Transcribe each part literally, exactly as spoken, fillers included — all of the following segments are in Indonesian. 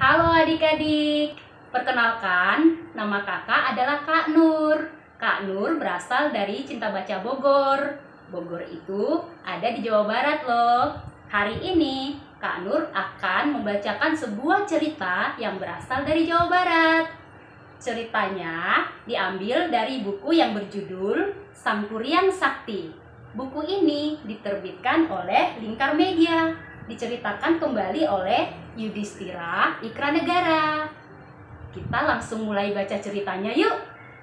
Halo adik-adik, perkenalkan nama kakak adalah Kak Nur. Kak Nur berasal dari Cinta Baca Bogor. Bogor itu ada di Jawa Barat loh. Hari ini Kak Nur akan membacakan sebuah cerita yang berasal dari Jawa Barat. Ceritanya diambil dari buku yang berjudul Sang Kuryang Sakti. Buku ini diterbitkan oleh Lingkar Media. Diceritakan kembali oleh Yudhistira Ikranegara. Kita langsung mulai baca ceritanya yuk.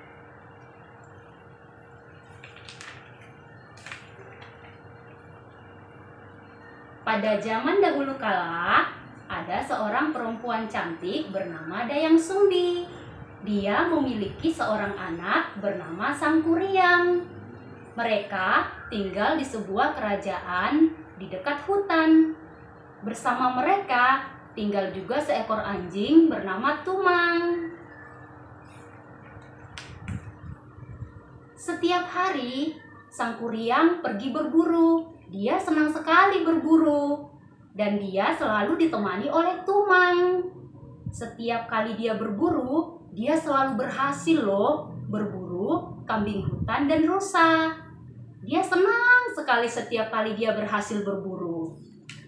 Pada zaman dahulu kala, ada seorang perempuan cantik bernama Dayang Sumbi. Dia memiliki seorang anak bernama Sang Kuryang. Mereka tinggal di sebuah kerajaan di dekat hutan. Bersama mereka tinggal juga seekor anjing bernama Tumang. Setiap hari Sang Kuryang pergi berburu. Dia senang sekali berburu dan dia selalu ditemani oleh Tumang. Setiap kali dia berburu, dia selalu berhasil loh berburu kambing hutan dan rusa. Dia senang sekali setiap kali dia berhasil berburu.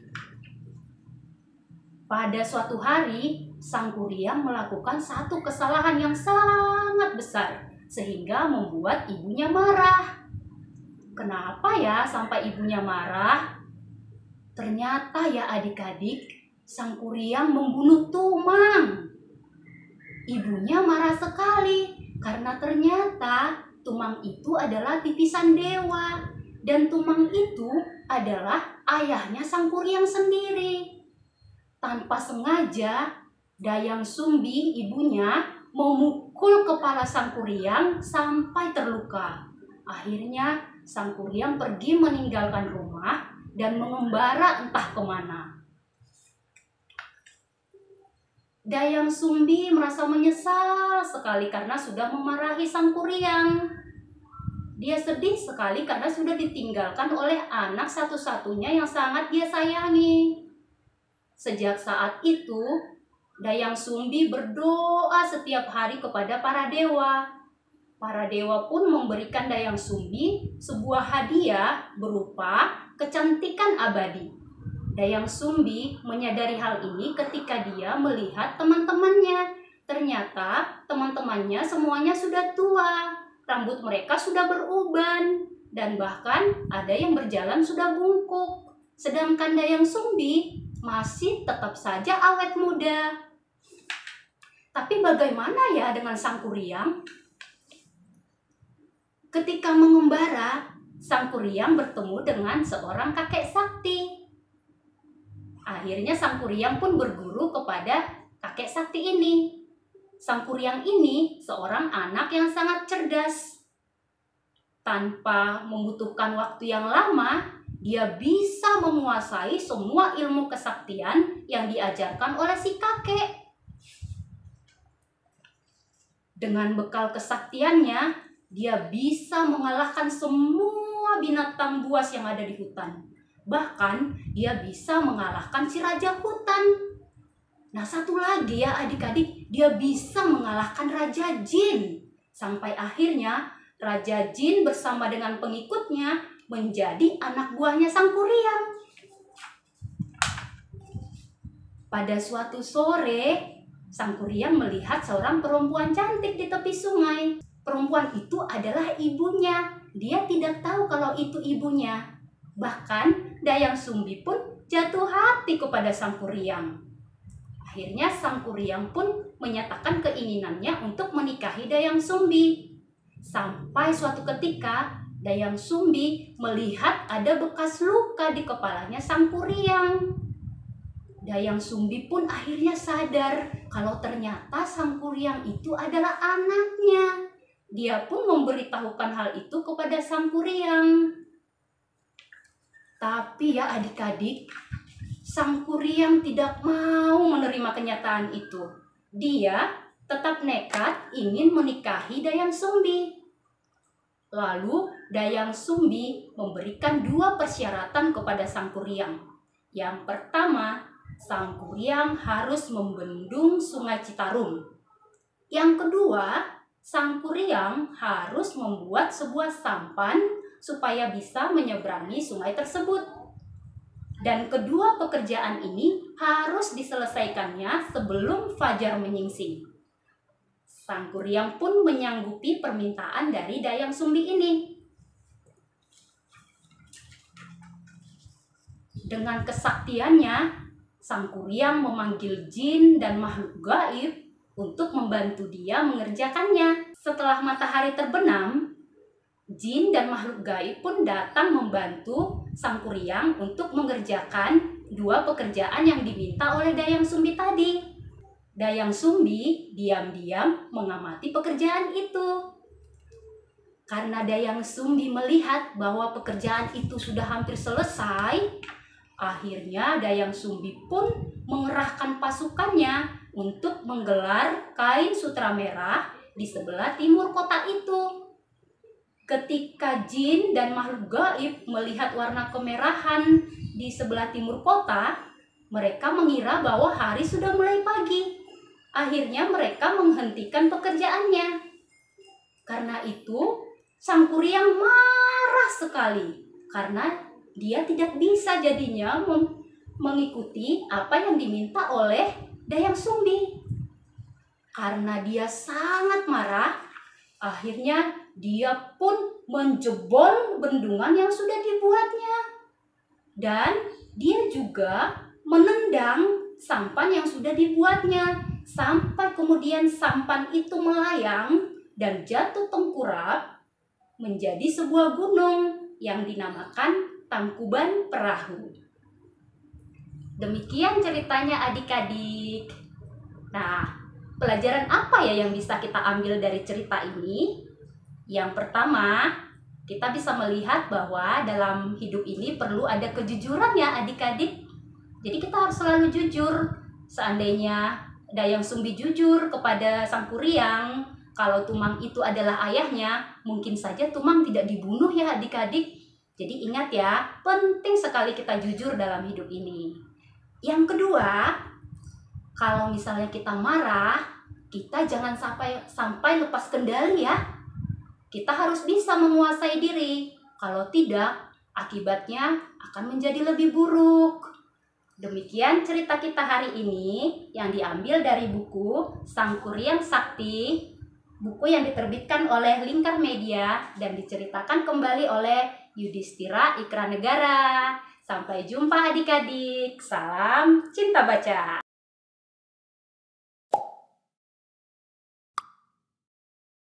Pada suatu hari, Sang Kuryang melakukan satu kesalahan yang sangat besar, sehingga membuat ibunya marah. Kenapa ya sampai ibunya marah? Ternyata ya adik-adik, Sang Kuryang membunuh Tumang. Ibunya marah sekali, karena ternyata Tumang itu adalah titisan dewa, dan Tumang itu adalah ayahnya Sang Kuryang sendiri. Tanpa sengaja, Dayang Sumbi, ibunya, memukul kepala Sang Kuryang sampai terluka. Akhirnya, Sang Kuryang pergi meninggalkan rumah dan mengembara entah kemana. Dayang Sumbi merasa menyesal sekali karena sudah memarahi Sang Kuryang. Dia sedih sekali karena sudah ditinggalkan oleh anak satu-satunya yang sangat dia sayangi. Sejak saat itu, Dayang Sumbi berdoa setiap hari kepada para dewa. Para dewa pun memberikan Dayang Sumbi sebuah hadiah berupa kecantikan abadi. Dayang Sumbi menyadari hal ini ketika dia melihat teman-temannya. Ternyata teman-temannya semuanya sudah tua, rambut mereka sudah beruban, dan bahkan ada yang berjalan sudah bungkuk. Sedangkan Dayang Sumbi masih tetap saja awet muda. Tapi bagaimana ya dengan Sang Kuryang? Ketika mengembara, Sang Kuryang bertemu dengan seorang kakek sakti. Akhirnya Sang Kuryang pun berguru kepada kakek sakti ini. Sang Kuryang ini seorang anak yang sangat cerdas. Tanpa membutuhkan waktu yang lama, dia bisa menguasai semua ilmu kesaktian yang diajarkan oleh si kakek. Dengan bekal kesaktiannya, dia bisa mengalahkan semua binatang buas yang ada di hutan. Bahkan, dia bisa mengalahkan si raja hutan. Nah, satu lagi ya adik-adik, dia bisa mengalahkan Raja Jin. Sampai akhirnya, Raja Jin bersama dengan pengikutnya menjadi anak buahnya Sang Kuryang. Pada suatu sore, Sang Kuryang melihat seorang perempuan cantik di tepi sungai. Perempuan itu adalah ibunya. Dia tidak tahu kalau itu ibunya. Bahkan Dayang Sumbi pun jatuh hati kepada Sang Kuryang. Akhirnya Sang Kuryang pun menyatakan keinginannya untuk menikahi Dayang Sumbi. Sampai suatu ketika Dayang Sumbi melihat ada bekas luka di kepalanya Sang Kuryang. Dayang Sumbi pun akhirnya sadar kalau ternyata Sang Kuryang itu adalah anaknya. Dia pun memberitahukan hal itu kepada Sang Kuryang. Tapi ya adik-adik, Sang Kuryang tidak mau menerima kenyataan itu. Dia tetap nekat ingin menikahi Dayang Sumbi. Lalu Dayang Sumbi memberikan dua persyaratan kepada Sang Kuryang. Yang pertama, Sang Kuryang harus membendung Sungai Citarum. Yang kedua, Sang Kuryang harus membuat sebuah sampan supaya bisa menyeberangi sungai tersebut. Dan kedua pekerjaan ini harus diselesaikannya sebelum fajar menyingsing. Sang Kuryang pun menyanggupi permintaan dari Dayang Sumbi ini. Dengan kesaktiannya, Sang Kuryang memanggil jin dan makhluk gaib untuk membantu dia mengerjakannya. Setelah matahari terbenam, jin dan makhluk gaib pun datang membantu Sang Kuryang untuk mengerjakan dua pekerjaan yang diminta oleh Dayang Sumbi tadi. Dayang Sumbi diam-diam mengamati pekerjaan itu. Karena Dayang Sumbi melihat bahwa pekerjaan itu sudah hampir selesai, akhirnya Dayang Sumbi pun mengerahkan pasukannya untuk menggelar kain sutra merah di sebelah timur kota itu. Ketika jin dan makhluk gaib melihat warna kemerahan di sebelah timur kota, mereka mengira bahwa hari sudah mulai pagi. Akhirnya mereka menghentikan pekerjaannya. Karena itu, Sang Kuryang marah sekali karena dia tidak bisa jadinya mengikuti apa yang diminta oleh Dayang Sumbi. Karena dia sangat marah, akhirnya dia pun menjebol bendungan yang sudah dibuatnya. Dan dia juga menendang sampan yang sudah dibuatnya, sampai kemudian sampan itu melayang dan jatuh tengkurap menjadi sebuah gunung yang dinamakan Tangkuban Perahu. Demikian ceritanya adik-adik. Nah, pelajaran apa ya yang bisa kita ambil dari cerita ini? Yang pertama, kita bisa melihat bahwa dalam hidup ini perlu ada kejujuran ya adik-adik. Jadi kita harus selalu jujur. Seandainya Dayang Sumbi jujur kepada Sang Kuryang, kalau Tumang itu adalah ayahnya, mungkin saja Tumang tidak dibunuh ya adik-adik. Jadi ingat ya, penting sekali kita jujur dalam hidup ini. Yang kedua, kalau misalnya kita marah, kita jangan sampai sampai lepas kendali ya. Kita harus bisa menguasai diri. Kalau tidak, akibatnya akan menjadi lebih buruk. Demikian cerita kita hari ini yang diambil dari buku Sang Kuryang Sakti, buku yang diterbitkan oleh Lingkar Media dan diceritakan kembali oleh Yudhistira Ikra Negara. Sampai jumpa adik-adik. Salam cinta baca.